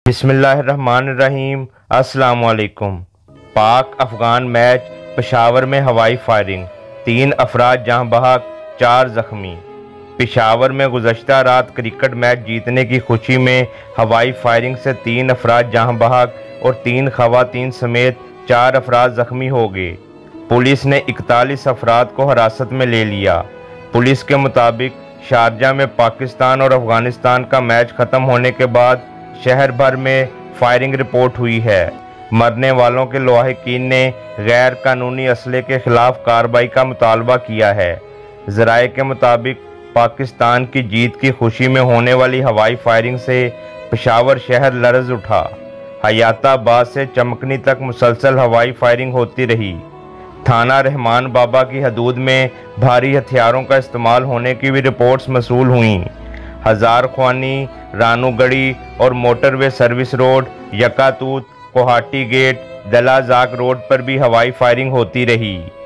बिस्मिल्लाहिर्रहमानिर्रहीम। अस्सलाम वालेकुम। पाक अफ़गान मैच, पेशावर में हवाई फायरिंग, 3 अफराद जहाँ बहक, 4 ज़ख्मी। पेशावर में गुज़श्ता रात क्रिकेट मैच जीतने की खुशी में हवाई फायरिंग से 3 अफराद जहाँ बहक और 3 ख़वातीन समेत 4 अफराद ज़ख्मी हो गए। पुलिस ने 41 अफराद को हिरासत में ले लिया। पुलिस के मुताबिक शारजा में पाकिस्तान और अफ़गानिस्तान का मैच ख़त्म होने के बाद शहर भर में फायरिंग रिपोर्ट हुई है। मरने वालों के लवाहिकीन ने गैर कानूनी असले के खिलाफ कार्रवाई का मुतालबा किया है। ज़राए के मुताबिक पाकिस्तान की जीत की खुशी में होने वाली हवाई फायरिंग से पेशावर शहर लर्ज़ उठा। हयाताबाद से चमकनी तक मुसलसल हवाई फायरिंग होती रही। थाना रहमान बाबा की हदूद में भारी हथियारों का इस्तेमाल होने की भी रिपोर्ट्स मसूल हुईं। हजार ख्वानी, रानूगढ़ी और motorway service road, Yakatoot, Kohati gate, Dalazak road पर भी हवाई फायरिंग होती रही।